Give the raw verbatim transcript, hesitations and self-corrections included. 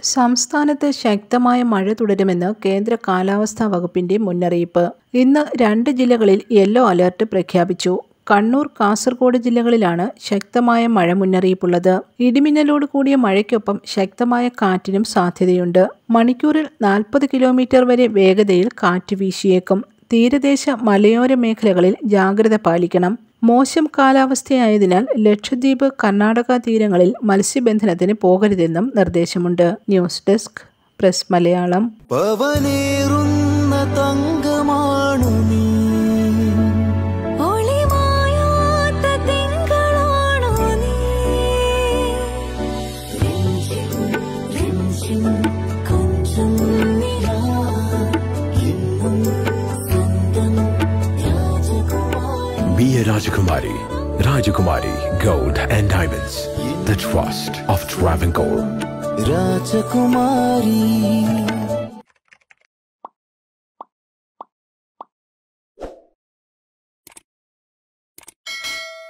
സംസ്ഥാനത്ത് ശക്തമായ മഴ തുടരുമെന്ന് കേന്ദ്ര കാലാവസ്ഥാ വകുപ്പിന്റെ മുന്നറിയിപ്പ്. ഇന്ന് രണ്ട് ജില്ലകളിൽ യെല്ലോ അലർട്ട് പ്രഖ്യാപിച്ചു. കണ്ണൂർ, കാസർഗോഡ് ജില്ലകളിലാണ് ശക്തമായ മഴ മുന്നറിയിപ്പുള്ളത്. ഇടിമിന്നലോട് കൂടിയ മഴയ്ക്കൊപ്പം ശക്തമായ കാറ്റിനും സാധ്യതയുണ്ട്. മണിക്കൂറിൽ നാൽപ്പത് കിലോമീറ്റർ വരെ വേഗതയിൽ കാറ്റ് വീശിയേക്കും. തീരദേശ മലയോര മേഖലകളിൽ ജാഗ്രത പാലിക്കണം. മോശം കാലാവസ്ഥയായതിനാൽ ലക്ഷദ്വീപ്, കർണാടക തീരങ്ങളിൽ മത്സ്യബന്ധനത്തിന് പോകരുതെന്നും നിർദ്ദേശമുണ്ട്. News desk, press Malayalam. Be a Rajakumari. Rajakumari Gold and Diamonds. The trust of Travancore. Rajakumari.